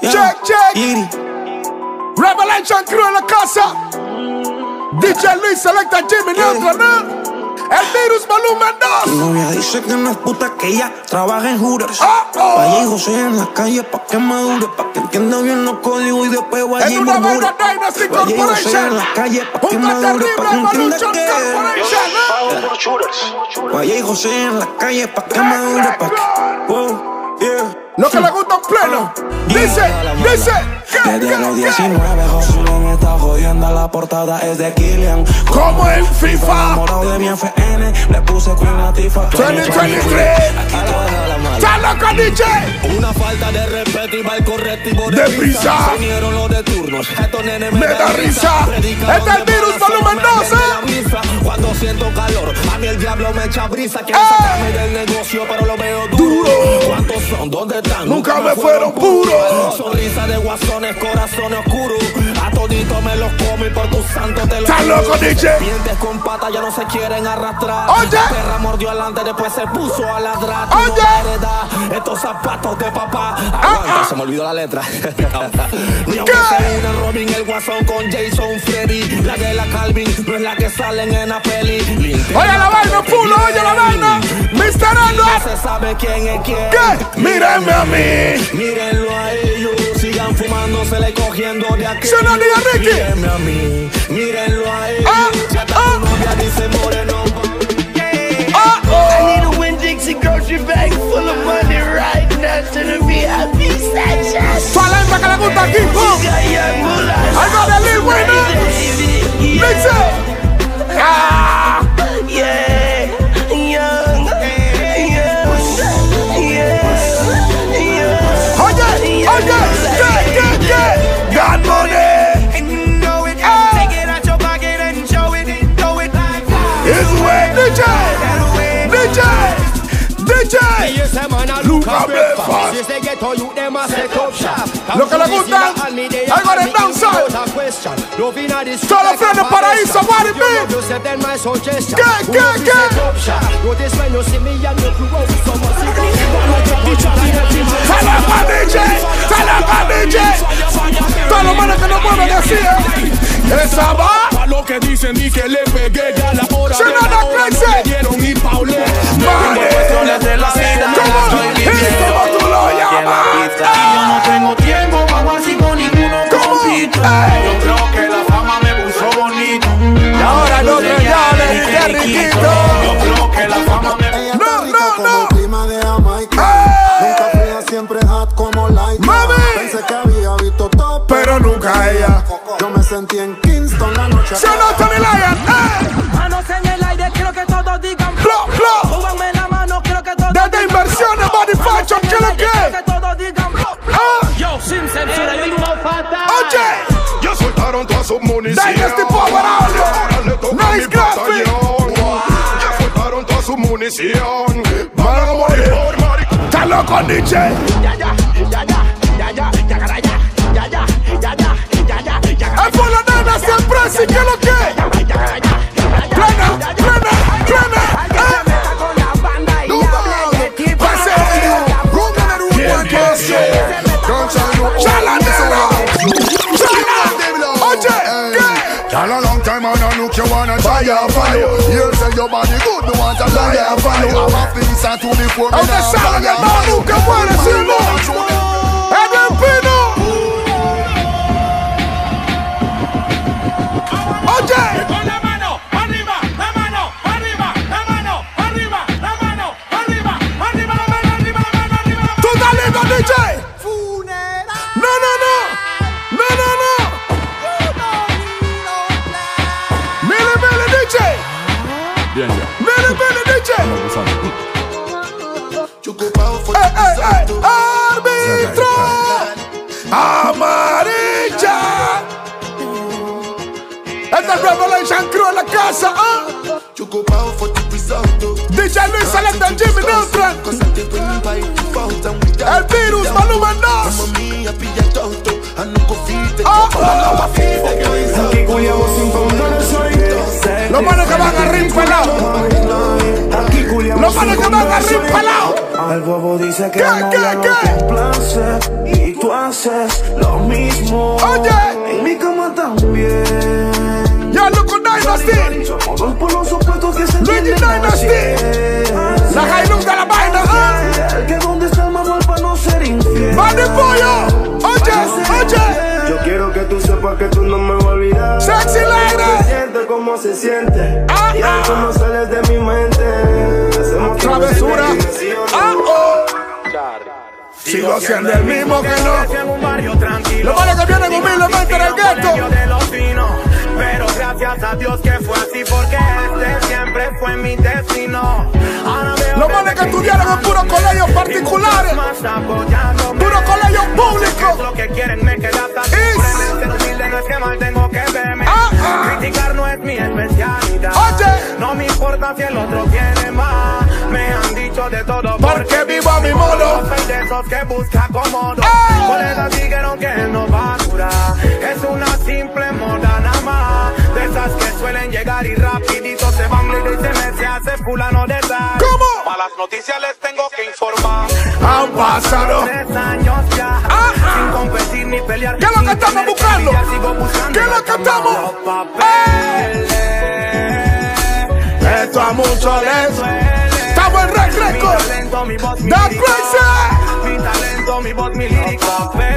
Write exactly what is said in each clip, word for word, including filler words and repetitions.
Yeah. Check, check. Iri. Revelation Crew en la casa. D J Luis Selecta Jimmy Yeah. Neutron, ¿no? El virus volumen Tu dos. novia dice que no es puta, que ella trabaja en Hooters. Oh, oh. Vaya y José en la calle pa' que madure, pa' que entienda bien los códigos y después vaya Es y una murmure. vaina Dynasty Vaya y José en Corporation. la calle pa' que Una madure, pa' que terrible entienda Evolution que Corporation, ¿no? vaya y José en la calle pa' que madure, pa' que... Wow, yeah. Lo que le gusta en pleno. Dice, dice. ¿Qué, Desde qué, los qué? diecinueve, José me está jodiendo, la portada es de Killian. Como en Estoy FIFA. enamorado de mi F N, le puse Queen Latifah. dos mil veintitrés. Aquí todo es la mala. ¡Está loco, D J! Una falta de respeto y va el correctivo De prisa. Se unieron los de turnos. Estos nenes Me da risa. Predicaron Este es el de virus mala volumen fama, dos, de la ¿eh? misa. Cuando siento calor, a mí el diablo me echa brisa. Quiero ¡Eh! sacarme del negocio, pero lo veo duro. ¿Cuántos son? ¿Dónde están? Nunca me fueron puros. Sonrisa de guasones, corazones oscuros. A todito me los como y por tus santos te los ¡Está juro. loco, D J! Dientes con patas ya no se quieren arrastrar. Oye. La perra mordió adelante, después se puso a ladrar. Tú Oye. no la heredad, estos zapatos de papá. Aguanta, ah. se me olvidó la letra. Ni aunque se une Robin, el guasón con Jason Freddy. La de la Calvin no es la que salen en la peli. Oye la vaina, pulo, oye la vaina. mister No Edward. se sabe quién es quién. ¿Qué? Mírenme a mí. Mírenlo a ellos, sigan fumándosele y cogiendo de aquí. Suena Liga Ricky. Mírenme a mí, mírenlo a ellos. Ah, Si hasta ah. tu novia dice moreno. Ah, oh. I need a Winn-Dixie grocery bag full of money right now to the V I P section. Su alemba que le gusta aquí, pum. Algo de Lil Wayne. Dice. Ah. Yeah, young, young, yeah, Oye, oye, ¿qué, qué, qué? God money. It's way, D J, D J, D J. Luca Breakfast. Lo que le gusta, algo de dancehall. Solo freno paraíso, what it mean? ¿Qué, qué, qué? Salama D J, salama D J. Todos los manos que no mueven así, ¿eh? Esa va. Pa' lo que dicen y que le pegué ya la hora Se de nota la hora crazy. me dieron y paulé. Vale. de la vida. ¿Cómo? ¿Y cómo tú lo llamas? Yo no tengo tiempo pa' así con ninguno ¿Cómo? compito. Ey. Yo creo que la fama me puso bonito. Y ahora no te llames, qué riquito. Yo creo que la fama me Ella No, está rica no, como no. el clima de Jamaica. Ey. Nunca fría, siempre hot como Laika. Mami. Pensé que había visto todo, Pero nunca ella. yo me sentí en Kingston la noche. Se nota mi lion, eh. Manos en el aire, quiero que todos digan Flow, flow. Súbanme la mano, quiero que todos Desde digan inversiones, body fashion, ¿qué lo que? Quiero que todos digan Ah. Yo, sin censura, yo no falta. Oye. Ya soltaron toda su munición. Dynasty Power Audio. Ahora le toca Nice mi graphic. batallón. Ya soltaron toda su munición. Van a morir por maricón. Está loco, D J. ya, ya, ya, ya, ya, ya, ya, cara, ya, ya, ya, ya, ya, ya, ya, ya, Es por la nena siempre, sí que lo que. Plena, plena, plena. Eh. Pase. Chala, nena. Chala. Oye, ¿qué? Girl, a long time and I look you wanna try out for you. You say your body good, me want to fly out for you. I'm a piece to the four, me Aunque now salga fly out no, for you. nunca muere sin luz. Edwin Pino. Oye. Con la mano arriba, la mano arriba, la mano arriba, la mano arriba, arriba, la mano arriba, la mano arriba, la mano. ¿Tú estás listo, D J? No, no, no. No, no, no. Mire, mire, D J. Bien, ya. Mire, mire, D J. Chucupao ¡Eh, eh, eh! ¡Árbitro! ¡Amarilla! Esta es Revelation Crew en la casa, ¿ah? D J Luis Selecta Jimmy Neutron. El virus volumen dos. Ah, ah. Los manes que van a rim pelado. Los manes que van a rim pelado. Al bobo dice que ¿Qué, no qué, ya lo qué? complace y tú has haces lo mismo. Oye, en mi cama también. Ya loco Dynasty. Somos dos por los opuestos que se Luigi entienden al Dynasty. cien. La Hilux de la vaina, ¿eh? El que donde está el manual para no ser infiel. ¡Van de pollo! Oye, oye. Yo quiero que tú sepas que tú no me vas a olvidar. Sexy lady. Se siente como se siente. Ah, Y ah. algo no sales de mi mente. Hacemos Travesura. travesura. Ah, oh. Sigo siendo el mismo que no. Los manes que vienen humildemente en el gueto. Pero gracias a Dios que fue así, porque este siempre fue mi destino. Los manes que estudiaron en puros colegios particulares, puros colegios públicos. Lo que quieren me queda tan ser humilde no es que mal tengo que verme. Ah, ah. Criticar no es mi especialidad. Oye. No me importa si el otro tiene más. Me han dicho de todo Porque vivo a mi modo. Yo soy de esos que busca cómodo. ¡Ey! Por eso dijeron que no va a durar. Es una simple moda nada más. De esas que suelen llegar y rapidito se van y se me se hace fulano de tal. ¿Cómo? Para las noticias les tengo que informar. Han pasado Tres años ya. Ajá. Sin competir ni pelear. ¿Qué es lo que sin estamos tener buscando? que brillar, sigo buscando ¿Qué es lo que estamos? los papeles. Esto a mucho les duele. Estamos en Red Record. Mi talento, mi voz, mi ¡Da lírica. crazy! Mi talento, mi voz, mi lírica.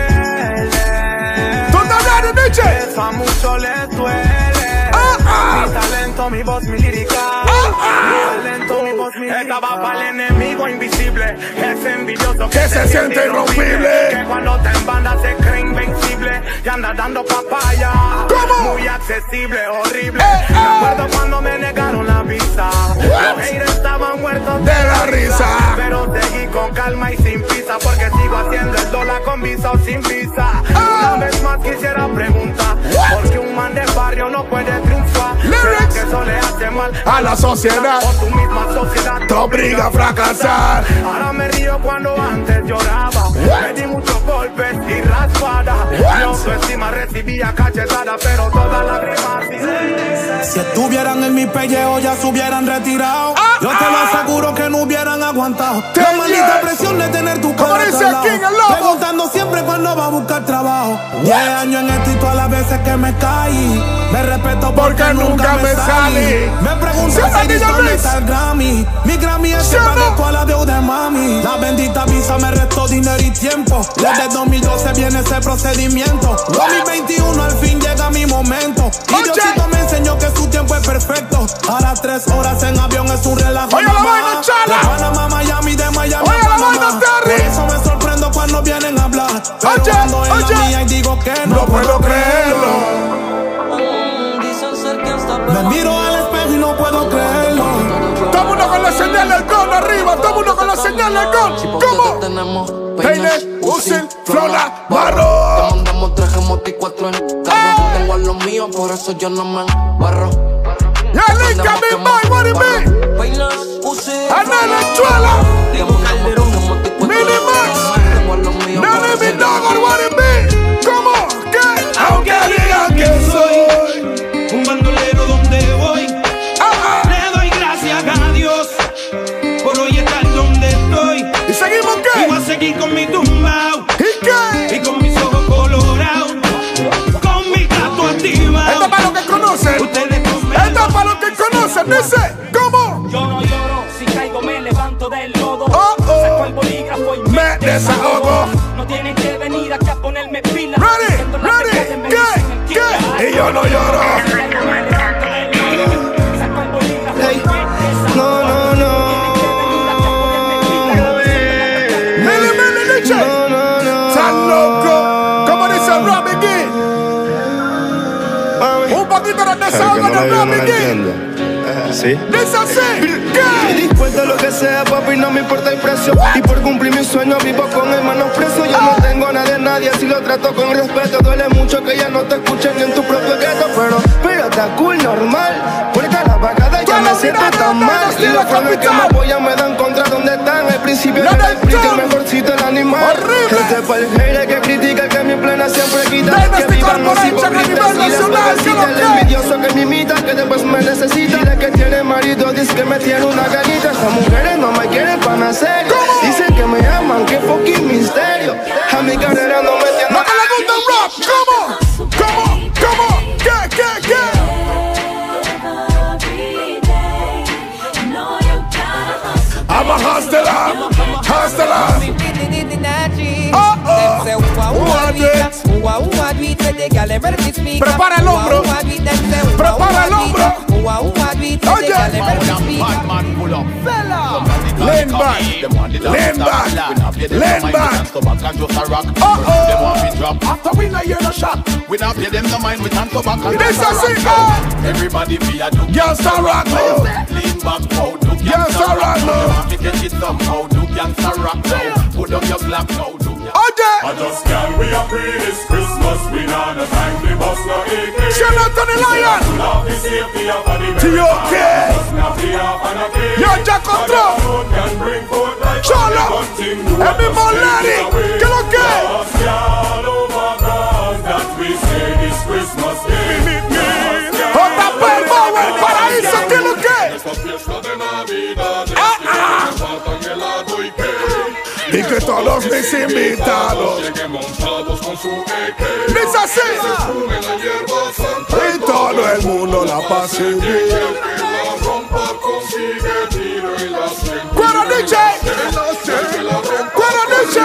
¿Tú estás hablando, Nietzsche? Eso a mucho les duele. Ah, ah. Mi talento, mi voz, mi lírica. Ah, ah. Mi talento, mi voz, mi lírica. Estaba para el enemigo invisible. Es envidioso Que se siente irrompible. Que cuando te en banda se cree invencible. Y anda dando papaya. ¿Cómo? Muy accesible, horrible. Eh, eh. Me acuerdo cuando me negaron la visa. Los haters estaban muertos De la risa. Pero seguí con calma y sin prisa. Porque sigo haciendo el dólar con visa o sin visa. Ah. Una vez más quisiera preguntar. ¿Por qué un man de barrio no puede triunfar? Lyrics. ¿Será que eso le hace mal A la sociedad. o tu misma sociedad Te obliga a fracasar. Ahora me río cuando antes lloraba. Me di muchos golpes y raspadas. Mi autoestima recibía cachetadas, pero todas las rimas. Si estuvieran en mi pellejo ya se hubieran retirado. Ah, Yo te lo ah. aseguro que no hubieran aguantado. Ten La maldita yes. presión de tener tu Como cara dice al lado. King, el lobo. Preguntando siempre cuándo va a buscar trabajo. Diez años en esto y todas las veces que me caí. Me respeto porque, Porque nunca me salí. Me preguntan Sí, si Niño dónde Luis. está el Grammy. Mi Grammy es Sí, que pagué no. toda la deuda de mami. La bendita visa me restó dinero y tiempo. Desde dos mil doce viene ese procedimiento. dos mil veintiuno al fin llega mi momento. Y Oye. Diosito me enseñó que su tiempo es perfecto. Ahora tres horas en avión es un relajo. Oye, la mamá. vaina, chala. De Panamá a Miami, de Miami Oye, a la Panamá. vaina, Terry. Por eso me sorprendo cuando vienen a hablar. Pero Oye, cuando en oye. la mía y digo que no, No puedo creerlo. Me miro al espejo y no puedo creerlo. Todo el mundo con la señal del gol arriba. Todo el mundo con la señal del gol. ¿Cómo? Tenemos Peines, Uzi, Flora, Barro. Te mandamos tres gemotes y cuatro en carro. Tengo a los míos, por eso yo no me barro. Ya linka mi boy, what it be? Peines, Uzi, Anel Chuela. Mini Max. Tengo a los míos, por Nene eso mi yo dog, what it be? ¿Cómo? ¿Qué? Aunque digan que soy un bandolero donde voy, ah, ah. le doy gracias a Dios por hoy estar donde estoy. ¿Y seguimos qué? Y voy a seguir con mi tumbao ¿Y qué? y con mis ojos colorados, con mi gato activado. Esto es para los que conocen. Ustedes Esto es para los que conocen. Dice, ¿cómo? Yo no lloro, si caigo me levanto del lodo. Oh, oh. Saco el bolígrafo y Me desahogo. No tienen que venir acá a ponerme pila. Ready, Siento la ready, pegada, me ¿qué? dicen el killer. ¿Qué? Y yo no lloro. Si caigo me levanto del lodo. Saco el bolígrafo y me desahogo. No, no, no. Mili, mili, dice. No, no, no. Tan loco. ¿Cómo dice Robbie Gee? Un poquito de desahogo de Robbie Gee. ¿Sí? Dice así. Estoy ¿Qué? dispuesto a lo que sea, papi, no me importa el precio. Y por cumplir mis sueños vivo con hermanos presos. Yo no tengo nada de nadie, así lo trato con respeto. Duele mucho que ya no te escuchen ni en tu propio gueto. Pero, pero está cool, normal. Porque a la vagada ya me siento tan mal. Y los fans que me apoyan me dan contra donde están. El principio La era el del free, que Tom. mejorcito el animal. Horrible. Este pa' el hater que critica, que mi plena siempre quita. Dynasty Que vivan los Corporation a nivel hipócritas y nacional, después ¿qué lo el que? envidioso que me imita, que después me necesita. Dile que tiene marido, dice que me tiene una ganita. Estas mujeres no me quieren para nacer. Dicen que me aman, que fucking misterio. A mi carrera no me tiene Prepara el hombro. Prepara el hombro. Oye. Lean back. Lean back. Lean back. Oh, oh. After we not hear no shot, we not pay them no mind, we can't go back and this is it. Everybody be a do. Gangsta rock now. Lean back, how do Gangsta rock now. to get it somehow, do gangsta rock now. Put up your black now, do. Oye. I just can't we are free this Christmas. We not a time we bust no A K. Shout out to the lion. Love the safety of the T O K. Yo, Jack Control. Cholo. Every Molari. Que lo que? J P Mower, el paraíso, ¿qué lo que? Ah, ah. Y que todos mis invitados dice así. Y todo el mundo la pase bien. Cuero D J. Cuero D J.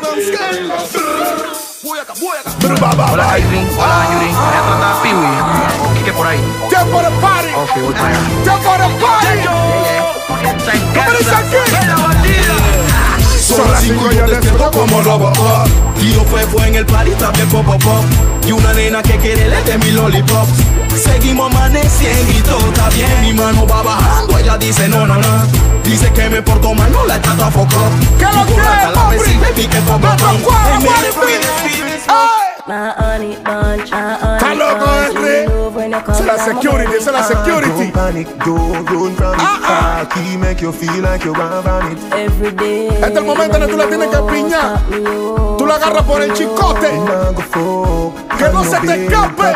Hola Yuri, hola Yuri, voy a tratar a Piwi, Kike por ahí. Tiempo de party. Ok, voy para allá. Tiempo de party. ¿Cómo dice aquí? Son las cinco y yo despierto como Robocop. Tío Fefo en el party también pop pop pop. Y una nena que quiere le de mi lollipop. Seguimos amaneciendo y todo está bien. Mi mano va bajando, ella dice no, no, no. Dice que me porto mal, no la trato a foco. ¿Qué lo que es, papi? Está loco, Henry. C'est la security, c'est la security. Ah, ah. Este es el momento en el que tú la tienes que piñar. Tú la agarras por el chicote. Que no se te escape.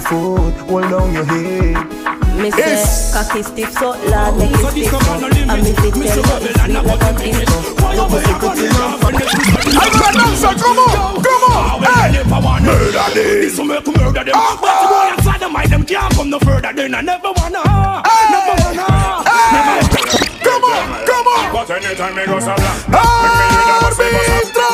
Mister cocky stiff so loud, make it stiff up. And me fit tell you it's sweet like a disco. I'm gonna dance, come on, come on, hey. Murder them, this will make murder them. But the boy inside the mind, them can't come no further. Then I never wanna, never wanna, never. Come on, come on. But anytime me go so black, Arbitro,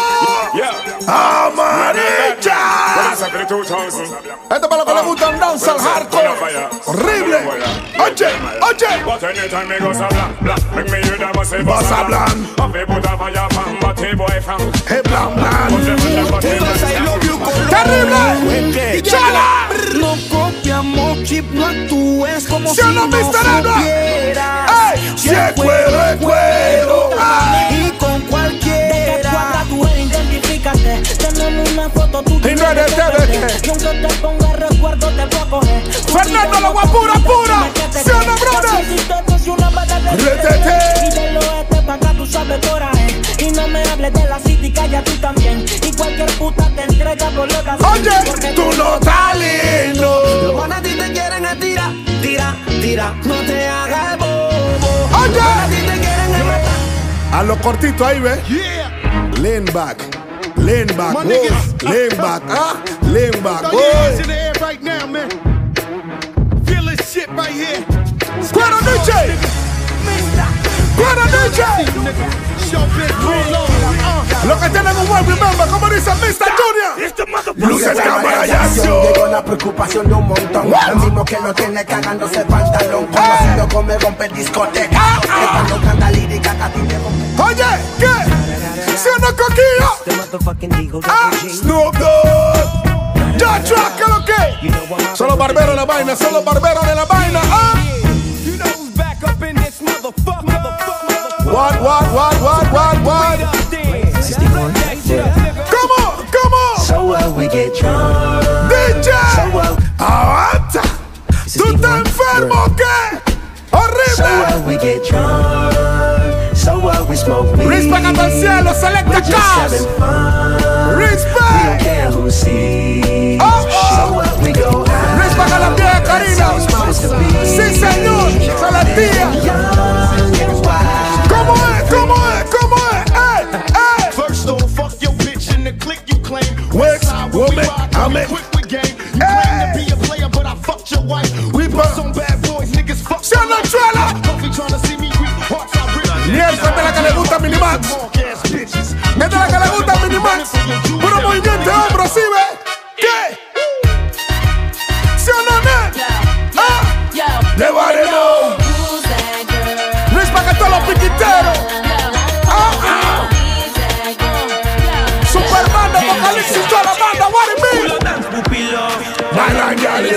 amarilla. Esto para los que les gusta un dance al hardcore. Horrible. Oye, oye. but anytime me go so black, black, make me hear them say Bossa Blanc. If they put a fire from, but hey boy from. Hey blanc blanc. Terrible. Chala. No copiamos, chip, no actúes como si no supieras. Si es cuero, es cuero. Y con cualquiera. Tú identifícate. Tenemos una foto, tú Y no eres T V T. Y aunque te ponga recuerdo, te voy a coger. Fernando, la guapura pura. Se una brother. Retete. Y de lo este pa' acá tú sabes coraje. Y no me hables de la city, calla tú también. Y cualquier puta te entrega por lo que haces. Oye, tú no estás lindo. Los manes a ti te quieren es tira, tira, tira. No te hagas bobo. Oye. Los manes a ti te quieren es matar. A lo cortito ahí, ve. Lean back. Lean back. Whoa. Lean back. Ah. Lean back. Throw your hands in the air right now, man. Feel this shit right here. Cuero D J. Cuero D J. Lo que tienen un buen remember, como dice mister Junior. Luces, cámara y acción. Llegó la preocupación de un montón. El mismo que no tiene cagándose el pantalón. Conocido como romper discoteca. Estando canta lírica, a ti te rompe. Oye, ¿qué? ¿Sí o no, Coquillo? Ah, Snoop Dogg. Ya, track, ¿qué lo que? Son los barberos de la vaina, son los barberos de la vaina. Ah. What, what, what, what, what, what? Come on, come on. So what we get drunk. D J. Aguanta. ¿Tú estás enfermo o qué? Horrible. So what we get drunk. So what we smoke weed. Respect hasta el cielo, selecta cars. Respect. We don't care who sees. Oh, oh. So what we go out. Respect a la tía Karina. Sí, señor. Se la tía. ¿Cómo es? ¿Cómo es? ¿Cómo es? Hey, hey. First off, fuck your bitch in the clique you claim. Wex, woman, I'm it. Quick with game. You claim to be a player, but I fucked your wife. We brought some bad boys, niggas fuck. Se lo trela. Coffee trying to see me weak, hearts are rich. Y esta es la que le gusta a Minimax. Esta es la que le gusta a Minimax. Puro movimiento de hombros, ¿sí ve? ¿Qué? Alexis y toda la banda, what it mean? Bailan Yalis.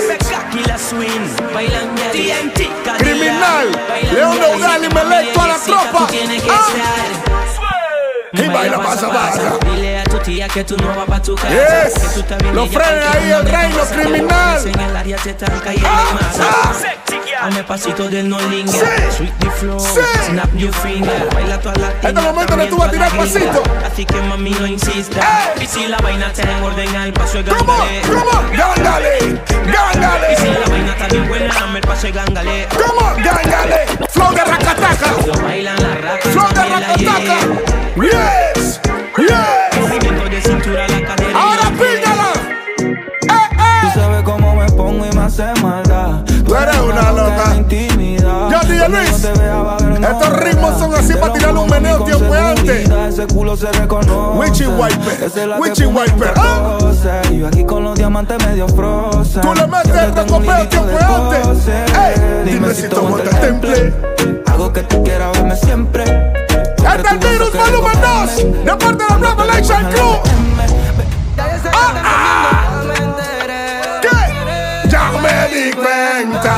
Criminal, León Nodal y Melec, toda la tropa. Y baila pasa barra. Yes, lo frena ahí el reino criminal. Dame pasito del no linga, sí. Sweet the flow, sí. Snap your finger, baila toda la este momento le tú vas a tirar pasito. Así que mami no insista. Y si la vaina está en orden al paso de gangale. ¿Cómo? ¿Cómo? Gangale, gangale. Y si la vaina está bien buena, dame el paso de gangale. ¿Cómo? Gangale. Flow de racataca. Bailan la raca. Flow de racataca. Yes, yes. Movimiento de cintura la cadera. Ahora píngala. Eh, eh. Tú sabes cómo me pongo y me hace maldad. Tú eres una loca. Yo dije Luis, estos ritmos son así para tirar un meneo tiempoante. Witchy Wiper, Witchy Wiper. ¿Ah? Yo aquí con los diamantes medio frozen. Tú le metes el recopeo tiempoante. Ey, dime si tomo el temple. Hago que tú quieras verme siempre. Este es el virus volumen dos, de parte de la Revelation Crew. Ah, ah. ¿Qué? Ya me di cuenta.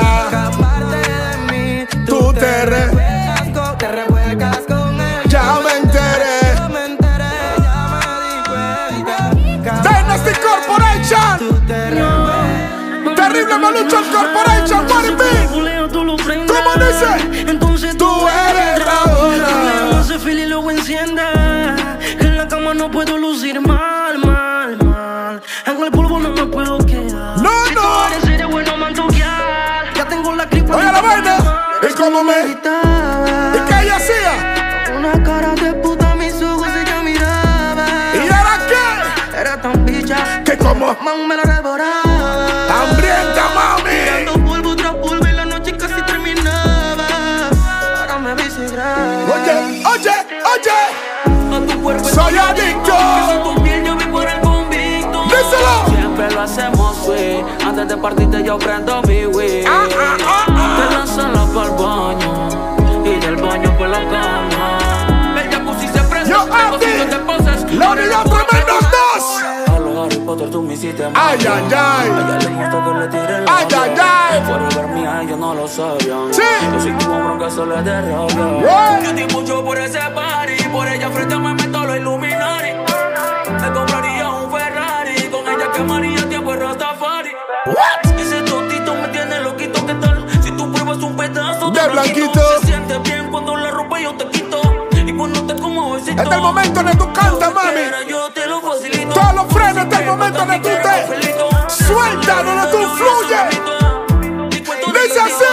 Tú te re... te revuelcas con él. Ya me enteré. Ya me enteré, ya me di cuenta. Dynasty Corporation. Terrible Malucho Corporation, what it mean? ¿Cómo dice? Entonces tú eres la hora. Ese fil y luego encienda. En la cama no puedo lucir mal, mal, mal. En el polvo no me puedo quedar. No, si no. tú eres serio, bueno, mantoquear. Ya tengo la cripa. Oye la vaina. ¿Y cómo me? ¿Y qué ella hacía? Una cara de puta, mis ojos ella miraba. ¿Y era qué? Era tan bicha que como man me la devoraba. Hambrienta, mami. Tirando polvo tras polvo y la noche casi terminaba. Ahora me dice grave. Oye, oye, oye. A tu cuerpo soy adicto. Tu piel yo vi por el convicto. Díselo. Siempre lo hacemos, güey. Antes de partirte yo prendo mi wey. Ah, ah, ah, ah. Te lanzala para el baño y del baño por la cama. El jacuzzi se presta. Yo a ti. La unidad tremendos dos. Harry Potter, tú me hiciste mal. Ay, ay, ay. A ella le gusta que le tire la ay, ay, ay. Forever mía, ellos no lo sabían. Sí. Yo soy tu hombre que solo es de rabia. Yo te mucho por ese party. Por ella frente a me meto los Illuminati. Me compraría un Ferrari. Con ella quemaría tiempo en Rastafari. What? Ese totito me tiene loquito, ¿qué tal? Si tú pruebas un pedazo de blanquito. Se siente bien cuando la ropa yo te quito. Y cuando te como besito. Este es el momento en el que tú cantas, mami. Yo te lo facilito. Todos los frenos, este es el momento en el que tú te sueltas, donde tú fluyes. Dice así.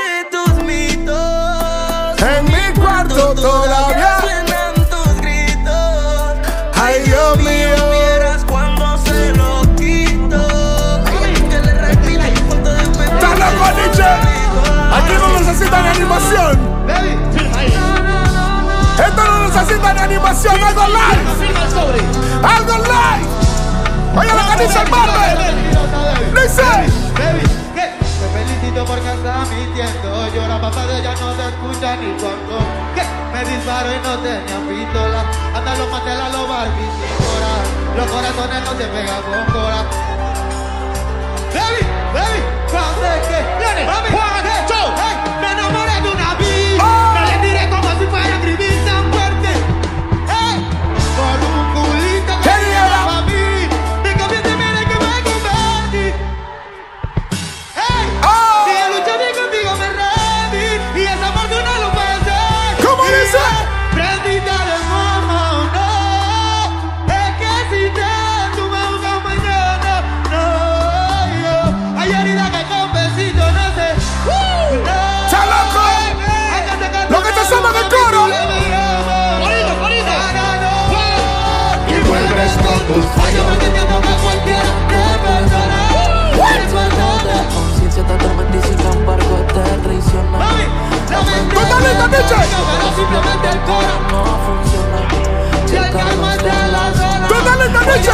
En mi cuarto todavía suenan tus gritos. Ay, Dios mío. Vieras cuando se lo quito. Está loco, Nietzsche. Aquí no necesitan animación. Esto no necesita ni animación, algo live. Algo live. Oye lo que dice el Marvel. Dice. Te felicito porque estás mintiendo. Yo la papá de ella no te escucha ni cuando me disparo y no tenía pistola. Anda los matelas, los Barbie sin coral. Los corazones no se pegan con cola. Baby, baby, cuando es que viene, mami, Juan, show, hey, me enamoré de una vida. Oh. Me le tiré como si fuera a escribir tan fuerte. Hey, con un culito que me llevaba a mí. Me cambié de mira que me convertí. Hey, oh. Si lucha bien contigo me rendí. Y esa parte no lo puede ser. ¿Cómo dice? Prendita de mamá, no. Es que si te tú me buscas mañana, no. Yo, hay herida que con besito no sé. Uh, no. ¡Está loco! Lo que te suena del coro. Bonito, bonito. Y vuelves con tus fallos. Porque tiempo que cualquiera te perdona. Eres suelta conciencia totalmente y sin embargo te traiciona. Mami, la mente ¡Totalita, Nietzsche! pero simplemente el coro no funciona. Si el calma está en la zona. ¡Totalita, Nietzsche!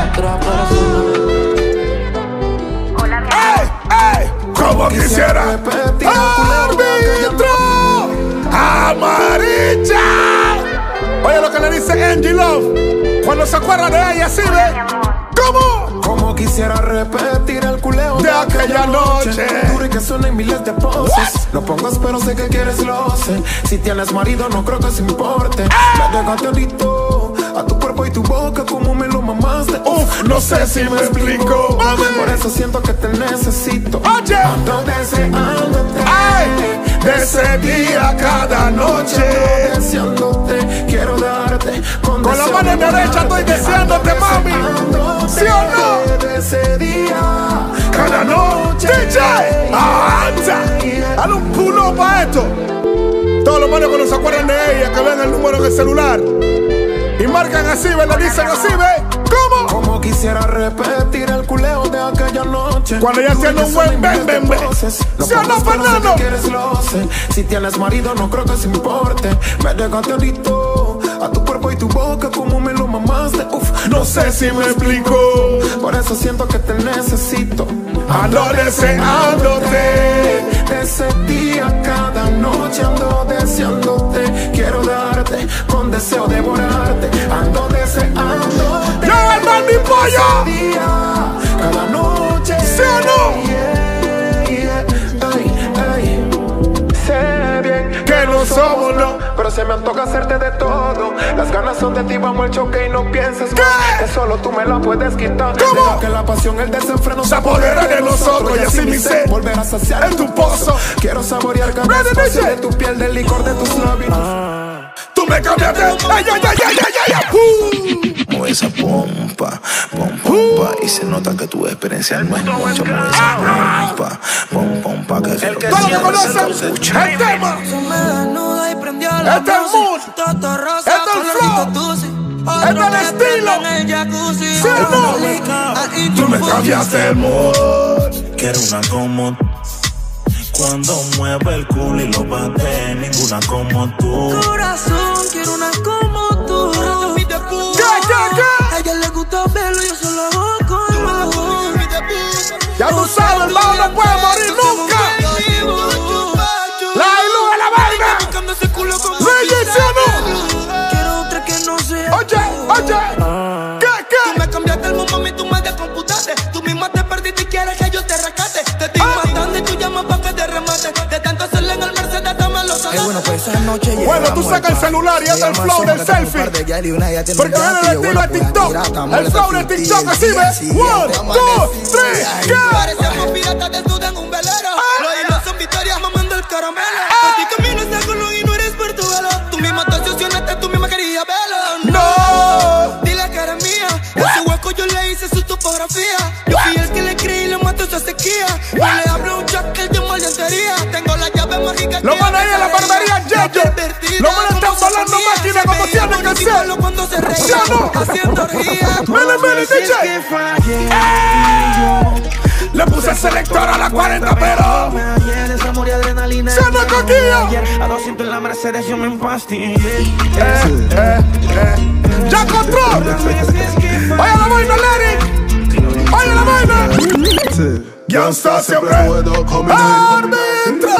¡Ey, ey! Como quisiera árbitro amarilla. Oye lo que le dice Angie Love cuando se acuerda de ella, ¿sí ve? ¿Cómo? Como quisiera repetir el culeo de aquella noche. Duro y que suena en miles de poses. Lo pongas pero sé que quieres, lo sé. Si tienes marido no creo que se importe. Me dejaste adicto a tu cuerpo y tu boca como me lo mamaste. Uf, no sé si me explico. Por eso siento que te necesito. Oye, ando deseándote. Ay, de ese día cada noche. Deseándote, quiero darte. Con, con la mano derecha estoy deseándote, mami. ¿Sí o no? De ese día cada noche. D J, avanza. Dale un pulo para esto. Todos los manos cuando se acuerdan de ella, que ven el número en el celular y marcan así, ve, le dicen así, ve. ¿Cómo? Como quisiera repetir el culeo de aquella noche. Cuando ya tiene un buen ven, ven, ven. ¿Sí o no, Fernando? Si tienes marido no creo que se importe. Me dejaste adicto a tu cuerpo y tu boca como me lo mamaste. Uf, no sé si me explico. Por eso siento que te necesito. Ando deseándote. De ese día cada noche ando deseándote. Quiero darte con deseo de devorarte. Ando deseándote. ¡Yo, el man, mi pollo! Día, cada noche. ¿Sí o no? Yeah, yeah. Ay, ay. Sé bien que no somos, no. Pero se me antoja hacerte de todo. Las ganas son de ti, vamos al choque y no pienses más. Que solo tú me la puedes quitar. ¿Cómo? Deja que la pasión, el desenfreno se apodera de nosotros y así mi sed volver a saciar en tu pozo. Quiero saborear cada espacio de tu piel, del licor de tus labios. Ah. Tú me cambiaste. Ay, ay, ay, ay, ay, ay, ay. Uh. Mueve esa pompa, pom, pompa. Y se nota que tu experiencia no es mucha. Mueve esa pompa, pom, pompa. Que el que siempre se escucha el tema. Este es el mood. Este es el flow. Este es el estilo. ¿Sí o no? Tú me cambiaste el mood. Quiero una como cuando mueve el culo y lo bate, ninguna como tú. Corazón, quiero una como tú. ¿Qué, qué, qué? A ella le gusta verlo, yo solo hago con. Ya tú sabes, el bajo no puede morir nunca. La iluga la vaina. Quiero otra que no sea. Oye, oye. ¿Qué, qué? Tú me cambiaste el mundo, mami, tú me descomputaste. Tú misma te perdiste y quieres que yo te rescate. Te estoy matando y tú llamas pa' que te remate. De tanto hacerle en el Mercedes, dame los salates. Bueno, pues esa noche bueno, tú sacas el celular y hasta el flow del selfie. Porque viene el estilo de TikTok. El flow de TikTok, así ves. One, two, three, ¿qué? Parecemos piratas desnudos en un velero. Los hilos son victorias mamando el caramelo. Por ti camino ese color y no eres portuguelo. Tú misma te obsesionaste, tú misma querías verlo. No. Dile que eres mía. Ese hueco yo le hice su topografía. Yo fui el que le creí y le mató esa sequía. Yo le hablo un chat que él llamó aliantería. Tengo la llave mágica. Lo van a ir a la barbería Yeyo. Lo van a estar volando máquina como tienen que ser. Cuando se reía, ¿sí o no? haciendo orgía. Mele, mele, D J. Le puse el selector a la cuarenta, pero se no coquilla. A doscientos en la Mercedes yo me empastillé. Eh, eh, eh. Ya control. Oye la vaina, Larry. Oye la vaina. Gangsta siempre árbitro.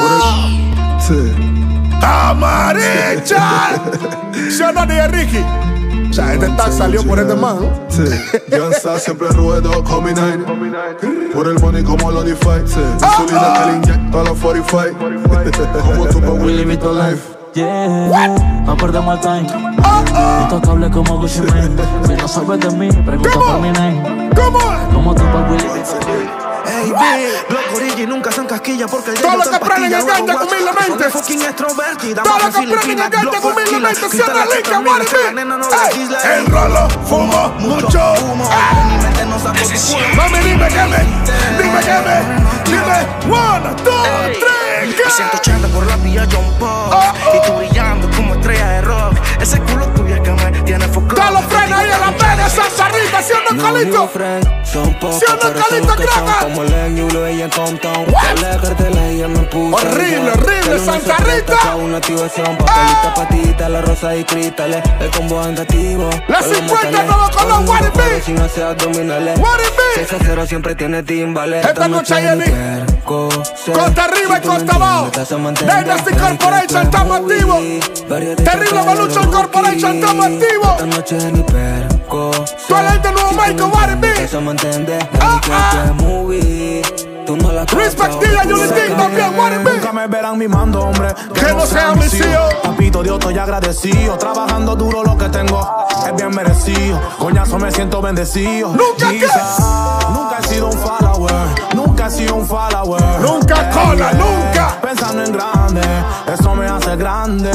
Amarilla. ¿Sí o no, D J Ricky? O sea, este tag salió por este man. Sí, Gangsta siempre ruedo con mi nine. Por el money como lo DeFi. Sí, gasolina que le inyecto a los cuarenta y cinco. Como tú pa' Willy Vito Life. Yeah, no perdemos el time. Intocable como Gucci Mane. Si no sabes de mí, pregunta por mi name. Como tú pa' Willy Vito. Ey, baby, los gorillas nunca son casquillas porque el todo lo que aprenden el ganja humildemente. Todo lo que aprenden el ganja humildemente. Cierra el link, aguarde. El rolo, fumo, mucho humo. Mami, dime que me, dime que me, dime. One, two, three, go. ciento ochenta por la vía John Paul. Y tú brillando como estrella de rock. Ese culo tuyo es que me tiene focado. Todos los frenos ahí en la pena, esa zarrita, siendo calito. Siendo calito, crack. Como el ñulo ella en Compton. La cartela ella me puso. Horrible, horrible, Santa Rita. Una activación, papelita, patita, la rosa y cristales. El combo angativo. La cincuenta todo con los Warby. sin hacer abdominales. seis a cero siempre tiene timbales. Esta noche hay en costa arriba y costa abajo. Dynasty Corporation, estamos activos. Terrible Evolution Corporation, estamos activos. Esta noche es ni perco. Toda la gente de Nuevo México, R and B. Eso me entiende. Ah, movie. Respectilla, yo le digo también, R and B. Nunca me verán mimando, hombre. Que, que no sea ambicioso. Papito Dios, estoy agradecido. Trabajando duro lo que tengo es bien merecido. Coñazo, me siento bendecido. Nunca qué. Nunca he sido un follower. Nunca he sido un follower. Nunca cola, nunca. Pensando en grande, eso me hace grande.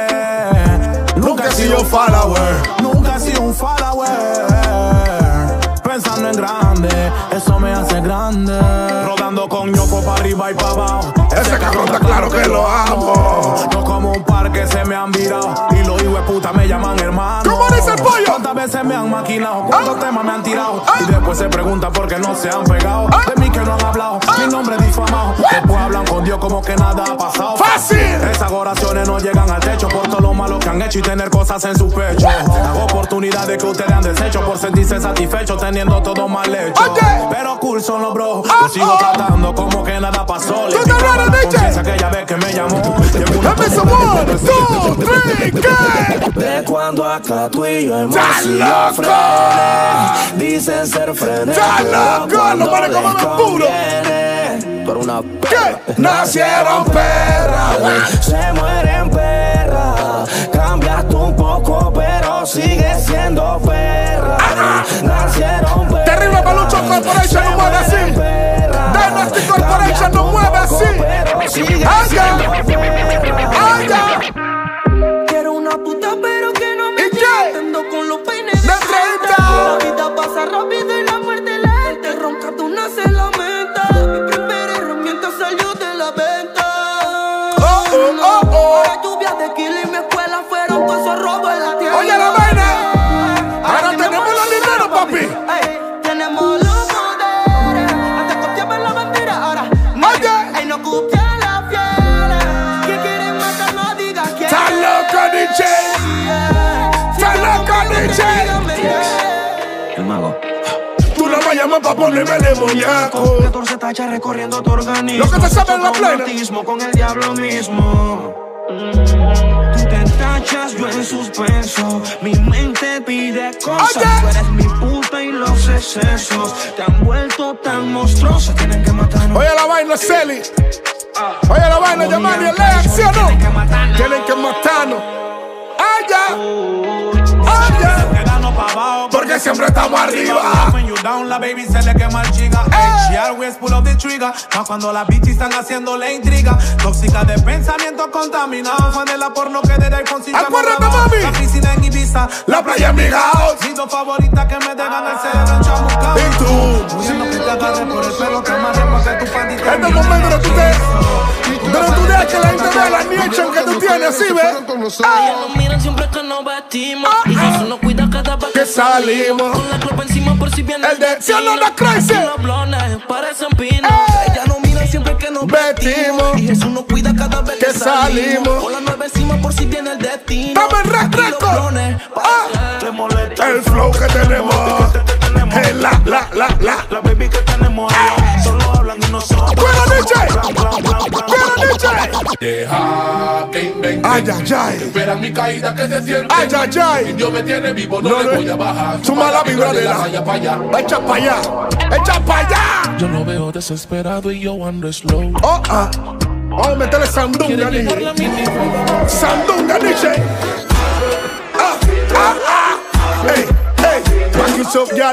Nunca he sido un follower. Nunca he sido un follower. Pensando en grande, eso me hace grande. Rodando con Yoko para arriba y para abajo. Ese cabrón está claro que lo amo. No como un par que se me han virado. Y los hijos de puta me llaman hermano. ¿Cómo dice el pollo? ¿Cuántas veces me han maquinado? ¿Cuántos ah. temas me han tirado? Ah. Y después se preguntan por qué no se han pegado. ah. De mí que no han hablado, ah. mi nombre difamado. ah. Después hablan con Dios como que nada ha pasado. ¡Fácil! Esas oraciones no llegan al techo por todo lo malo que han hecho y tener cosas en su pecho. Hago oportunidades que ustedes han deshecho por sentirse satisfechos teniendo todo mal hecho. Okay. Pero cool son los bros. ah. Lo sigo oh. tratando como que nada pasó. ¿Tú te acuerdas, D J? Aquella vez que me llamó. Dame ese one, two, three, ¿qué? De cuando acá tú y yo hemos sido frenes. Dicen ser frenes. ¡Ya loco! ¡Lo van a comer puro! Por una perra. ¿Qué? Nacieron perras. Se mueren perras. Cambiaste un poco, pero sigues siendo perra. Nacieron perras. Terrible Evolution Corporation no mueve así. Dynasty Corporation no mueve así. ¡Allá! ¡Allá! Quiero una puta pero que no me entiendo con los peines de treinta. La vida pasa rápido y la muerte lenta. Ronca tú nace la menta. Mi primera herramienta salió de la venta. Oh, oh, oh, oh. La lluvia de kilo y mi escuela fueron todos esos robos en la tierra. Oye la vaina. Ahora tenemos los dineros, papi. Ay, tenemos los poderes. Antes copiaban la bandera, ahora oye. Ay, no copian la fiera. Que quieren matar, no digas quién. ¡Está loco, D J! ¡Está loco, D J! El mago. Tú no me llamas pa' ponerme de moñaco. catorce tachas recorriendo tu organismo. Lo que te sabe en la plena. Con el diablo mismo. Tú te tachas, yo en suspenso. Mi mente pide cosas. Oye. Tú eres mi puta y los excesos te han vuelto tan monstruosos. Tienen que matarnos. Oye la vaina, Celi. Oye la vaina, Yamani, Lea, ¿sí o no? Tienen que matarnos. ¡Allá! ¡Allá! Porque siempre estamos arriba. When you down, la baby se le quema el chica. She always pull up the trigger. Más cuando las bitches están haciendo la intriga. Tóxica de pensamiento contaminado. Fan de la porno que de iPhone sin ¡acuérdate, mami! La piscina en Ibiza. La playa en mi house. Mis dos favoritas que me dejan el cerebro enchamucado. ¿Y tú? Muriendo que te agarre por el pelo. Te amarre pa' que tu pandita. Este es el momento de tú te... Pero tú dejas que la gente vea la niche que tú tienes, ¿sí ves? Ah. Nos miran siempre que nos vestimos. Ah, y eso nos cuida cada vez que salimos. Con la clopa encima por si viene el de si no la crazy. Los blones parecen pinos. Ella nos mira siempre que nos vestimos. Y Jesús nos cuida cada vez que, que salimos. salimos. Con la nueve encima por si viene el destino. Dame el rec record. Ah. El flow que tenemos. Hey, la, la, la, la. La baby que tenemos allá. Solo hablan y nosotros. ¡Buena D J! ¡Buena D J! Deja que inventen. Ay, ay, ay. Espera mi caída que se siente. Ay, ay, ay. Si Dios me tiene vivo, no, no le voy a bajar. Suma la vibra de la. Vaya para allá. Echa para allá. Echa para allá. Yo lo veo desesperado y yo ando slow. Oh, ah. Vamos a meterle sandunga, D J. Sandunga, D J. Ah, ah, ah. Hey, hey. Back it up, y'all.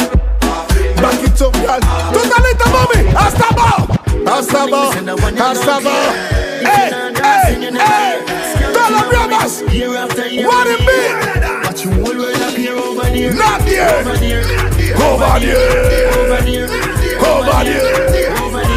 Back it up, y'all. ¿Tú estás lista, mami? Hasta abajo. Hasta abajo. Hasta abajo. Hey, hey, hey. Todas las ramas. What it be? Nadie. Over there. Over there.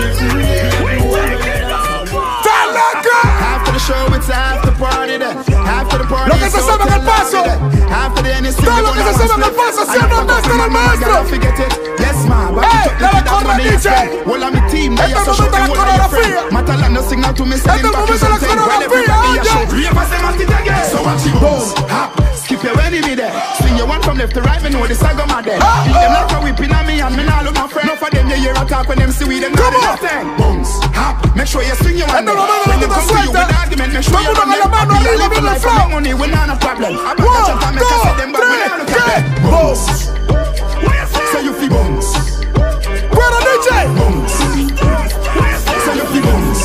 After the show, it's after party. After the party, lo que se sabe en el paso. Todo lo que se sabe en el paso. Si no maestro, el maestro. Hey, dale corre, D J. Este es el momento de la coreografía. Este es el momento de la coreografía. Oye. Skip keep your enemy there. Swing your one from left to right, me know the saga mad there. If them like a whipping on me and me nah look my friend. Enough of them, they hear a talk when them see we them not do nothing. Bounce, hop, make sure you swing your one there. When them come to you with argument, make sure you run them. Be a little life and make money, we not a problem. I back a chat and make us say them back, we not look at them. Bounce, so you feel bounce. Where are D J? Bounce, so you feel bounce.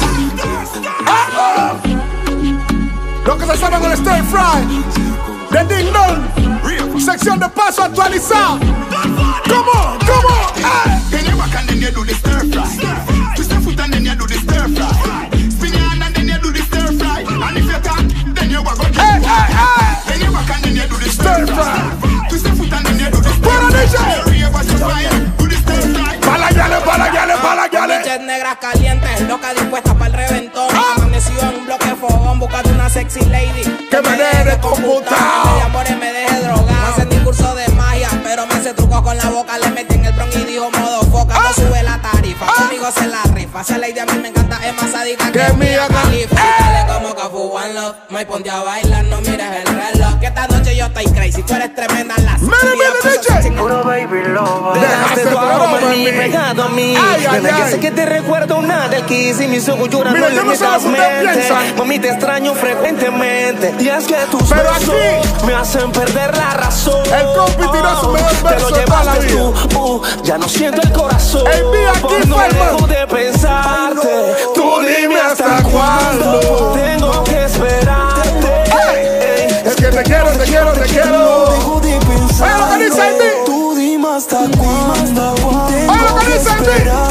Lo que se sabe con el stir fry de Ding Dong, sección de paso actualizado. Come on, come on, hey. Then you walk and then you do the stir fry. Twist your foot and then you do the stir fry. Spin your hand and then you do the stir fry. And if you talk, then you walk again. Hey, hey, hey. Then you walk and then you do the stir fry. Twist your foot and then you do the stir fry. Do the stir fry. Para gale, para gale, para gale. Biches negras calientes, loca dispuesta para el reventón. Amanecido en un bloque fogón, buscando una sexy lady que me deje de computar. Que de amores me deje drogado. No hace ni curso de magia, pero me hace trucos con la boca. Le metí en el bron y dijo modo foca. No sube la tarifa, conmigo se la rifa. Esa lady a mí me encanta, es más sádica que Mia Khalifa. Dale como Cafu One Love, me ponte a bailar, no mires el reloj. Que esta noche yo estoy crazy, tú eres tremenda en la sexy. Puro baby love, dejaste tu aroma en mí, pegado a mí. Desde que sé que te recuerdo una del kiss y mis ojos lloran, no le metas mente. Mami, te extraño frecuentemente. Y es que tus Pero besos aquí me hacen perder la razón. El compi tiró su mejor Te lo verso de toda la llevaste vida. tú, uh, ya no siento el corazón. El día aquí, no Ferman. dejo de pensarte. Tú dime hasta cuándo tengo que esperarte. Hey. Es que te quiero, te quiero, te quiero. Oye lo que dice el beat. Tú dime hasta cuándo. Oye lo que dice el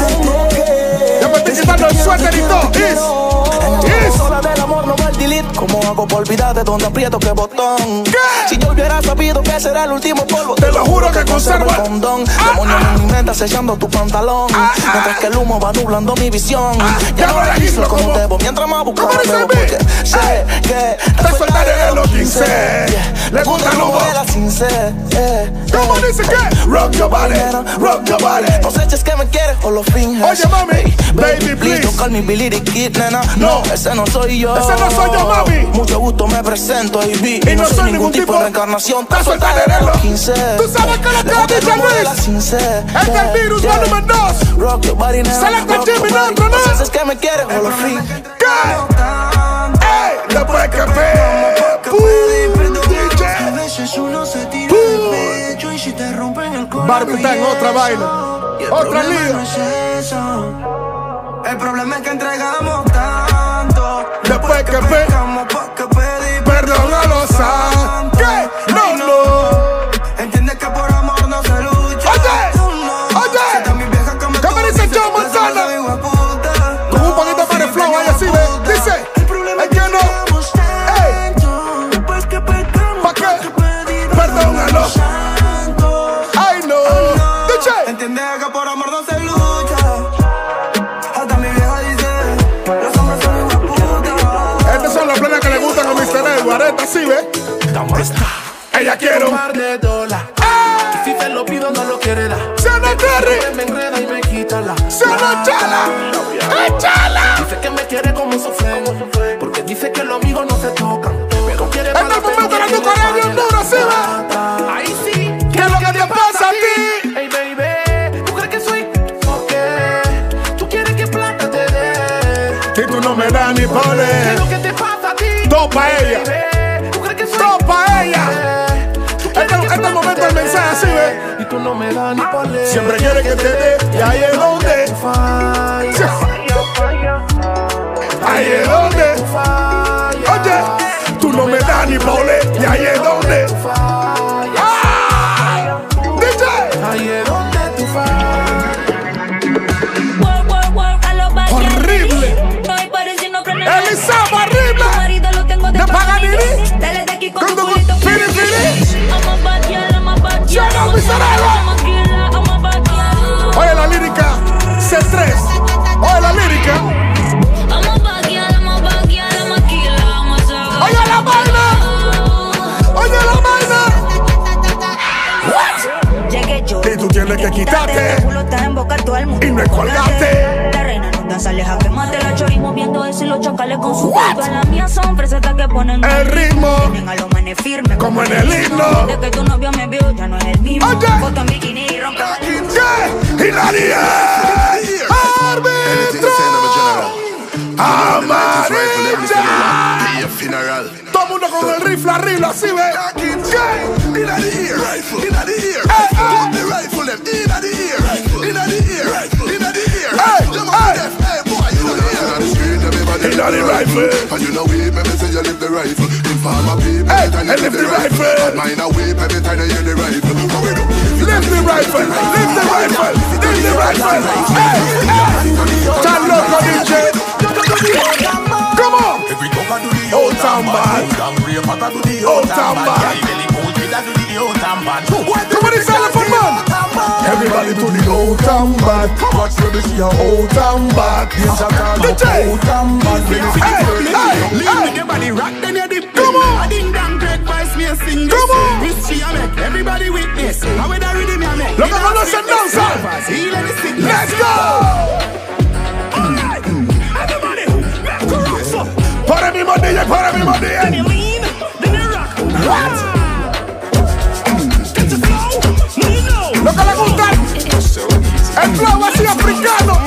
beat. Yo me estoy quitando el suéter y todo. Is, is. Sola del amor no va el delete. ¿Cómo hago por olvidarte donde aprieto qué botón? ¿Qué? Si yo hubiera sabido que será el último polvo, te lo juro que conservo el condón. Demonios en mi mente sellando tu pantalón. Ah, ah. Mientras que el humo va nublando mi visión. Ah, ya, ya no registro como como debo. Mientras más busco ¿Cómo dice porque sé Ay. que te soltaré de los quince. Yeah. Le gusta el humo. la sincera. ¿Cómo dice que? Rock your body, rock your body. No sé si es que me quieres o lo finges. Oye mami, baby please. Don't call me Billy the Kid, nena. No, ese no soy yo. Ese no soy yo, mami. Mucho gusto, me presento, baby. Y no soy ningún tipo de reencarnación. Te soltaré de los quince. Tú sabes que lo que dice Luis. Es el virus volumen dos. Rock your body, nena. Select the Jimmy Nandro, ¿no? No sé si es que me quieres o lo finges. ¿Qué? Ey, después que ve. Barbie está en otra vaina, otra liga. El problema es que entregamos tanto. Después que pecamos, perdón a los santos. ¿Qué? No, no. Entiendes que por amor no se lucha. Oye, oye. ¿Qué me dice Joe Montana? Con un poquito más de flow, ahí así ve. Dice, es que no. Ey. ¿Pa' qué? Perdón a los santos. Ay, no. Dice. Entiendes que por amor no se lucha. Hasta mi vieja dice, los hombres son igual puta. Estas son las planas que le gustan a mister Edward. Esta sí, ve. Ella quiere un par de dólares. Si te lo pido, no lo quiere dar. Se no quiere. Me enreda y me quita la. Se no chala. Échala. Dice que me quiere como un sofrén. Porque dice que los amigos no se tocan. Pero quiere en el momento de tu cara bien duro, ¿sí ve? Ahí sí. ¿Qué es lo que te pasa a ti? Hey, baby, ¿tú crees que soy? Ok. ¿Tú quieres que plata te dé? Si tú no me das ni pole. ¿Qué es lo que te pasa a ti? Topa ella. ¿Tú crees que soy? Topa ella. Este es el momento del mensaje, así ve. Y tú no me das ni pole. Siempre quiere que te dé. Y ahí es donde. Ahí es donde. Oye, tú no me das ni pole. Y ahí es donde. ¡Ah! D J. Ahí es donde tú fallas. Horrible. Elisa, horrible. De Paganini. Con tu piri piri. Ya no, mister Oye la lírica. C tres. Oye la lírica. Oye la vaina. Oye la vaina. hay que quitarte. Tu culo está en boca, todo el mundo. Y no es colgate. La reina no danza, aleja que mate la chori moviendo eso y los chocales con su cuerpo. Las mías son fresetas que ponen el ritmo. Tienen a los manes firmes como en el himno. De que tu novio me vio, ya no es el mismo. Foto en bikini y rompe y nadie. Árbitro. Funeral. Todo el mundo con el rifle arriba, así ve. Inna the ear, rifle. Inna the ear. Put the rifle them inna the ear. Inna the ear. Inna the ear. Them up to death. Hey boy, you know the ear. On the street, everybody inna the rifle. And you know we maybe say you lift the rifle. Inform a people every time you lift the rifle. And mine a whip every time you hear the rifle. How we do? Lift the rifle. Lift the rifle. Lift the rifle. Hey, hey. Tan loco, D J. Come on. Old town bad. Old town bad. Come on, it's elephant man. Everybody to the old town bad. Watch where we see a old town bad. Yes, I call it old town bad. Hey, hey, leave your body rock, then you dip. Come on. I didn't damn great voice, me a sing. Come on. This she a make everybody witness. How with the rhythm you make. Look at the listen down, sir. Let's go. Para mi modilla, para mi modilla. What? Lo que le gusta el flow así africano.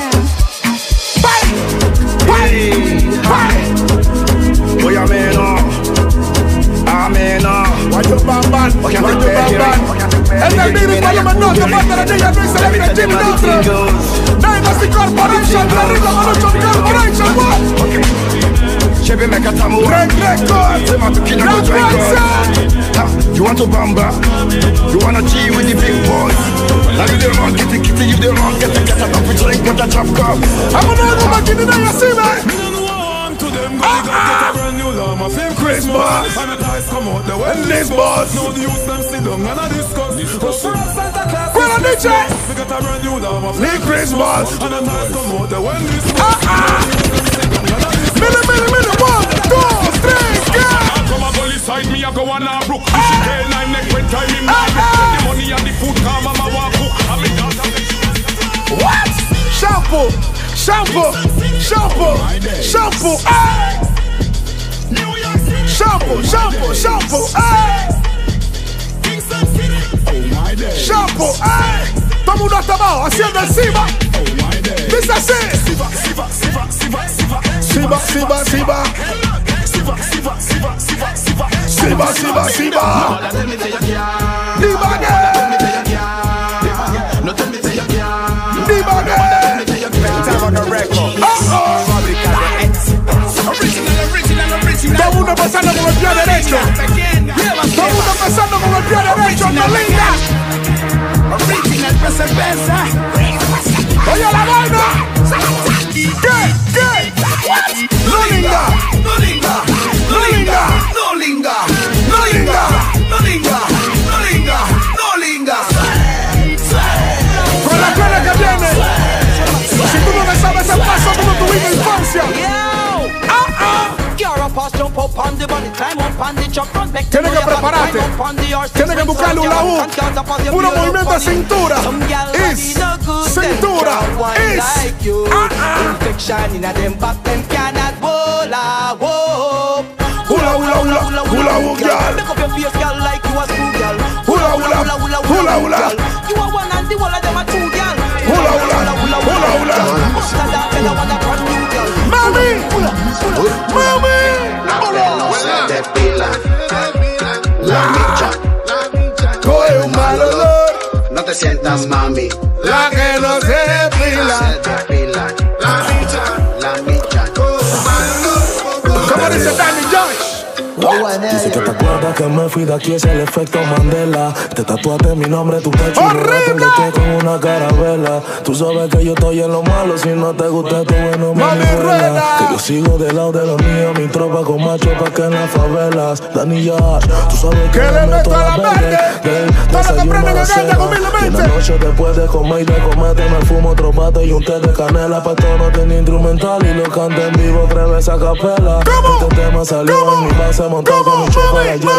Bye, bye, bye. Oye, ameno, ameno. Guayo bamban, guayo bamban. Es el virus para los menores, parte de ella, no es el Jimmy Neutron. Dynasty Corporation, la rica Manucho Corporation, what? Chevy make a tamu. Break record. Them have to kill a good You want to bamba? You wanna G with the big boys? Now you the wrong, kitty kitty, you the wrong, get the cat up, we drink, get the drop cup. I'm gonna go back in the day, you see me? Ah, ah. Christmas and this boss. No use them sit down and a discuss. Well, D J. Lee Christmas. Ah ah. Minute, minute, minute. One, two, three, go. Come on, police side me, I go on a brook. She pay nine neck when time in my the money and the food come, Mama walk cook. What? Shampoo, shampoo, shampoo, shampoo. Hey. Shampoo, shampoo, shampoo, hey! Shampoo, hey! Todo mundo hasta abajo, haciendo encima. Dice así. Siba, siba, siba, siba, siba. Siba, siba, siba. Siba, siba, siba, siba, siba. Siba, siba, siba. Divague. Divague. Time on the record. Uh-oh. Todo el mundo pasando con el pie derecho. Todo el mundo pasando con el pie derecho. ¡No linda! Oye la vaina. ¿Qué? ¿Qué? No linda. No linda. No linda. No linda. No linda. No linda. No linda. No linda. Con la escuela que viene. Si tú no le sabes el paso, tú no tuviste infancia. Tienes que prepararte. Tienes que buscarle un labú. Puro movimiento de cintura. Is. Cintura. Is. Ah, ah. Hula, hula, hula. Hula, hula, girl. Hula, hula. Hula, hula. Hula, hula. Hula, hula. Mami. Mami. Se depila la micha, coge un mal olor. No te sientas, mami. La que no se depila. Se depila la micha, la micha. ¿Cómo dice Danny Josh? Dice que te acuerdas que me fui de aquí, es el efecto Mandela. Te tatuaste mi nombre, tu pecho y con una carabela. Tú sabes que yo estoy en lo malo, si no te gusta tu bueno me rueda. Que yo sigo del lado de los míos, mi tropa con macho pa' que en las favelas. Danny Josh, tú sabes que le meto a la verde. Desayuno a la cena, una noche después de comer y de comerte me fumo otro bate y un té de canela. Pa' todo no tenía instrumental y lo canto en vivo tres veces a capela. Este tema salió en mi base montado con un chofer ayer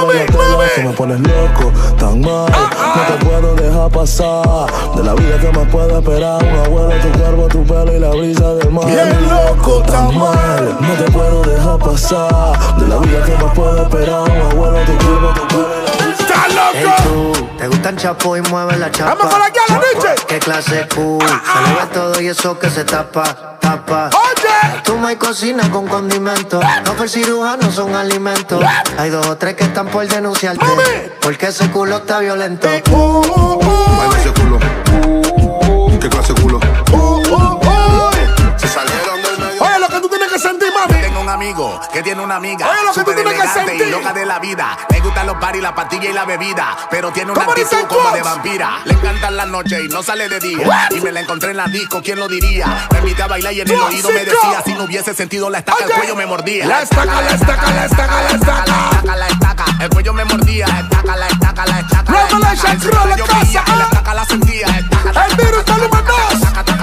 que me pones loco, tan mal. No te puedo dejar pasar. De la vida que me puede esperar. Un abuelo, tu cuerpo, tu pelo y la brisa del mar. Bien loco, tan mal. No te puedo dejar pasar. De la vida que me puede esperar. Un abuelo, tu cuerpo, tu pelo y la brisa. ¡Está loco! Hey, tú, te gustan chapo y mueve la chapa. ¡Vamos con la guía, la noche! ¿Qué clase cool? Se le ve todo y eso que se tapa, tapa. ¡Oye! Tú me cocinas con condimentos. No fue cirujano, son alimentos. Hay dos o tres que están por denunciarte. ¡Mami! Porque ese culo está violento. Uh, uh, uh. Baila ese culo. ¿Qué clase culo? Uh, uh, uh. Se salieron del medio. Oye, lo que tú tienes que sentir, mami. Tengo un amigo que tiene una amiga. Oye, lo que tú súper tienes que elegante sentir. y loca de la vida. Le gustan los paris, la pastilla y la bebida. Pero tiene una ¿Cómo actitud dicen como todos? de vampira. Le encantan las noches y no sale de día. Y me la encontré en la disco, ¿quién lo diría? Me invité a bailar y en el oído me decía: si no hubiese sentido la estaca, el cuello me mordía. La estaca, la estaca, la estaca, la estaca. La estaca, la estaca, el cuello me mordía. Estaca, la estaca, la estaca. Luego la chancro, la casa. La estaca la sentía. El virus volumen dos.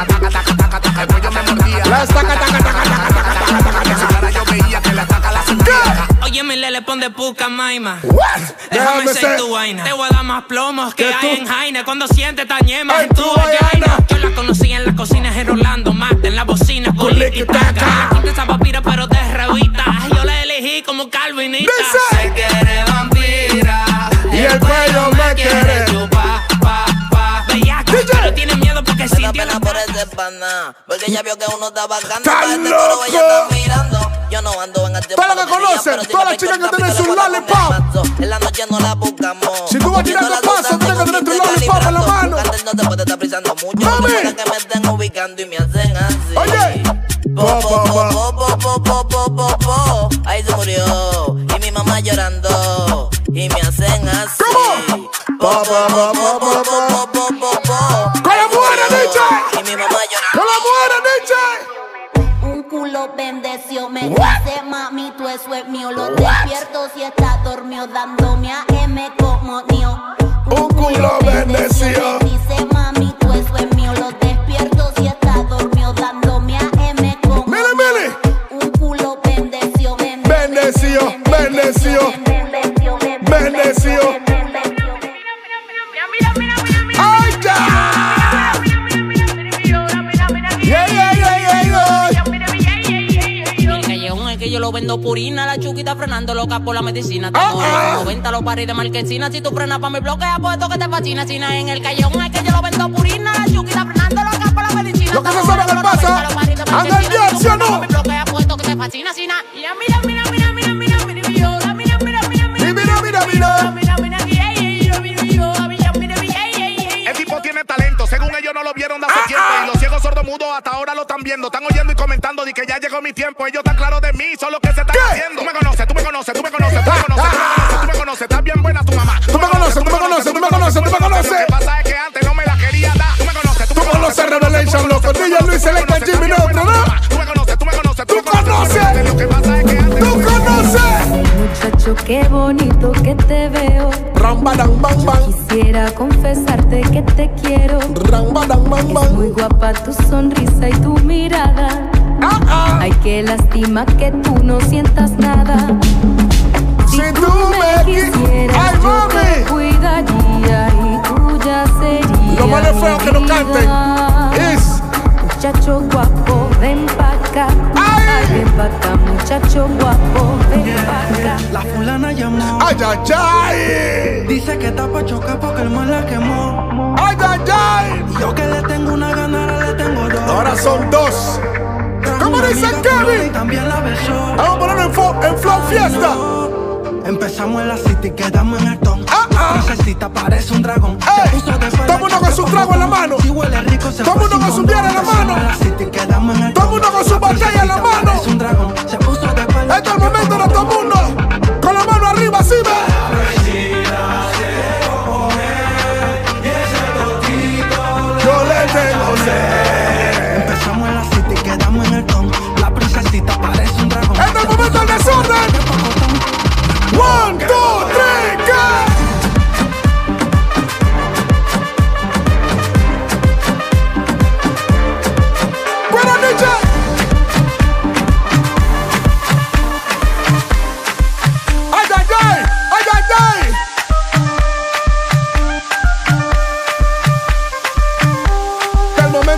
El cuello me mordía. La estaca, taca, taca, taca, taca, taca, taca. Yo veía que la estaca la sentía. Oye, mi lele, pon de puca, maima. What? Déjame Déjame ser ser tu vaina. Te voy a dar más plomos que ¿Qué hay tú? en Jaina. Cuando sientes tañemas En en tu tu vagina. vagina. Yo la conocí en las cocinas en Rolando Mate, en la bocina con Licky liquitaca. Taca. La quinta esa papira, pero de revista. Yo la elegí como calvinita. Dice. Se quiere vampira. Y el cuello me quiere. chupar, pa, pa. Bellaca, D J. pero tiene miedo porque Me da sintió pena la por ese pana, porque ella vio que uno está bacano. ¡Está Para este loco! coro ella está mirando. Yo no ando en este Todas las que palo de día, conocen, pero si todas me las chicas pico que el tienen capítulo, su le pongo lollipop. mi mazo. En la noche no la buscamos. Si tú vas tirando Cogiendo la paso, tuta, tienes que tener tu tengo lollipop en la mano. Antes no te puede estar frisando mucho. Mami. No para que me estén ubicando y me hacen así. Oye. Po, po, po, po, po, po, po, po, po. Ahí se murió. Y mi mamá llorando. Y me hacen así. ¿Cómo? Po, po, po, po, po, po, po, po, po. ¡Con la mujer, D J! Y mi mamá llorando. ¡Con la mujer, D J! Un culo bendecido me dice, mami, tú eso es mío. Lo despierto si está dormido, dándome a M como mío. Un culo bendecido. Me dice, mami, tú eso es mío. Lo despierto si está dormido, dándome a M como Mire, mío. mire. Un culo bendecido, Bendecido, bendecido, bendecido. ¡Ay, ya! Yeah, yeah, yeah, yeah, yeah. El callejón es que yo lo vendo purina. La chuquita frenando loca por la medicina. Tengo Ah, ah. los noventa los paris de marquesina. Si tú frenas pa' mi bloquea, pues esto que te fascina. Sina en el callejón es que yo lo vendo purina. La chuquita frenando loca por la medicina. Lo que se sabe que pasa. Anda el día, ¿sí o no? Mi bloquea, pues esto que te fascina. Sina. Y ya mira, mira, mira, mira, mira, mira, mira, mira, mira, mira, mira, Mira, mira, mira, mira. mira, mira, yeah, yeah, yeah, mira, mira, mira, mira, mira, yeah, yeah, yeah. El tipo tiene talento, según ellos no lo vieron de hace Ah, tiempo. ah. Y los ciegos sordomudos hasta ahora lo están viendo. Están oyendo y comentando de que ya llegó mi tiempo. Ellos están claros de mí, son los que se están ¿Qué? haciendo. Tú me conoces, tú me conoces, tú me conoces, tú me conoces, tú me conoces, tú me conoces. Estás bien buena tu mamá. Tú me conoces, tú me conoces, tú me conoces, tú me Lo conoces. que pasa es que antes no me la quería dar. Tú me conoces, tú Tú me conoces. conoces Revelation, loco. D J Luis Selecta, Jimmy Neutro, ¿no? Tú me conoces, tú me conoces, Tú conoces. Lo que pasa es que antes Tú conoces. Muchacho, qué bonito que te veo. Ramba, dam, bam, bam. Quisiera confesarte que te quiero. Ramba, dam, bam, Es bam. muy guapa tu sonrisa y tu mirada. Ah, ah. Ay, qué lástima que tú no sientas nada. Si tú me quisieras, Ay, yo mami. te cuidaría y tuya sería Lo malo es feo mi que no vida. canten. Es. Muchacho guapo, ven pa' acá. Ay. Ay, ven pa' acá, muchacho guapo, ven pa' acá. La fulana llamó. Ay, ay, ay. Dice que está pa' chocar porque el mal la quemó. Ay, ay, ay. Y yo que le tengo una gana, ahora le tengo dos. Ahora son dos. ¿Cómo Una dice amiga culona y Kevin? también la besó. Vamos a ponerlo en, fo- en Flow Fiesta. Empezamos en la city, quedamos en el ton. Ah, ah. La princesita parece un dragón. Ey, Se puso de espalda, todo mundo con su trago en la mano. Si huele rico, se Todo fue mundo con sin su condón. biela en la mano. Empezamos en la city, quedamos en el Todo ton. mundo con su La botella en la princesita mano. parece un dragón. Se puso de espalda. Este es el momento de todo el mundo. Con la mano arriba, así ve. Yo le tengo sed. Empezamos en la city, quedamos en el ton. La princesita parece un dragón. Este es el momento del desorden. One, two, three, go. Buena noche.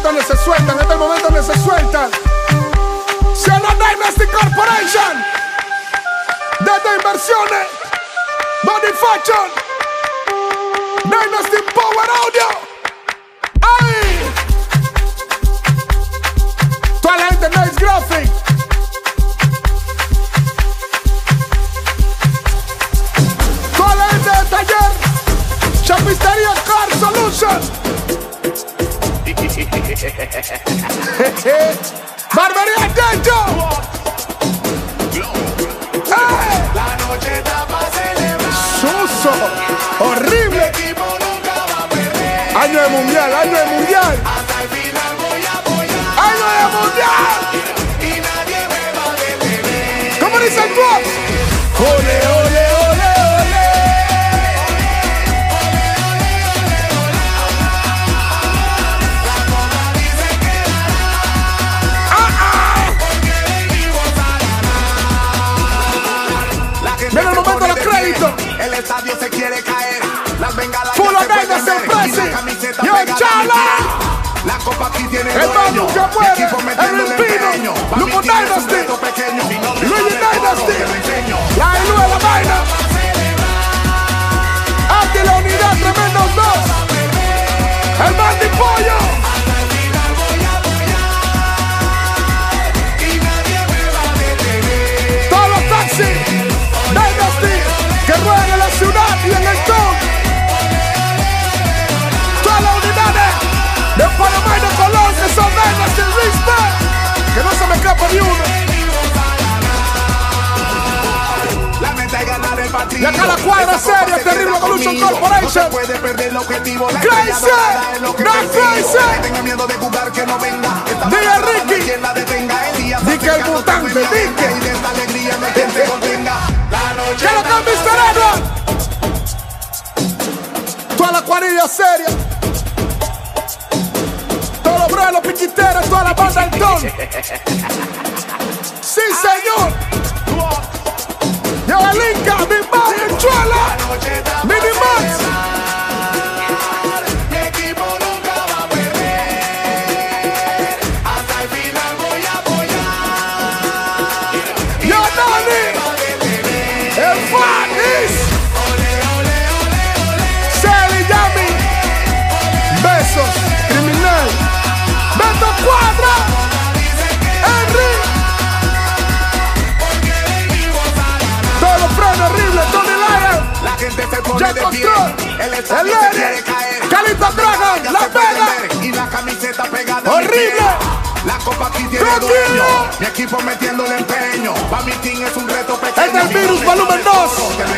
momento donde se sueltan, este es el momento donde se sueltan. Cielo Dynasty Corporation, desde Inversiones, Body Fashion, Dynasty Power Audio. ¡Ay! Toda la gente de Nice Graphic. Toda la gente del taller Chapistería Car Solutions. Barbería Techo. ¡Hey! La noche está para celebrar. Suso. Horrible. Año de mundial, año de mundial. Hasta el final voy a apoyar. Año de mundial. Y nadie me va a detener. ¿Cómo dice el club? Ole, ole, ole, ole. Viene el momento de los créditos. El estadio se quiere caer. Las bengalas Full ya se Dynasty pueden ver. Presi. Y la camiseta Yo, pegada a mi Chala. piel. La copa aquí tiene El dueño. Manu que Mi muere. equipo metiéndole El Pino. empeño. Pa' mi Lupo team es un Dynasty. reto pequeño. Si no te Luigi sabes todo, Dynasty. te lo enseño. La Ilu de la vaina. Ante la unidad, tremendos dos. El Bandy Pollo. Todos los taxis Dynasty que ruedan en la ciudad y en el town. Todas las unidades de Panamá y de Colón que son Dynasty Respect. Que no se me escapa ni uno. La meta es ganar el partido. Y acá la cuadra Esa copa seria, se Terrible queda Evolution conmigo. Corporation. No se puede perder el objetivo. La Crazy. estrella dorada es lo que No persigo. crazy. Que tenga miedo de jugar, que no venga. Esta Diga, balada no hay Ricky. quien la detenga. El día se Di que el acerca, no mutante, tengo en mi di agenda. que. Y de esta alegría no hay quien te contenga. La noche ¿Qué lo que han visto, Edward? Toda la cuadrilla seria. Todos los bros, los piquiteros, toda la banda del ton. Sí, señor. Lleva el Inca, Big Bang, el Chuela, Minimax. mi equipo nunca va a perder. Hasta el final voy a apoyar. Yo, Dani. El Fanis. Celi, Yami. Besos, criminal. Beto Cuadra. Henry. Todos los frenos horribles, Tony Lion. La gente se pone Jack de pie. Control. El El estadio se quiere Lenny. caer. Calito Dragon. Ya La se pueden Vega. ver. Y la camiseta pegada a mi Horrible. piel. La copa aquí tiene Tranquilo. dueño. Mi equipo metiéndole empeño. Pa' mi team es un reto pequeño. Es del Si no virus, te volumen sabes dos. todo, te lo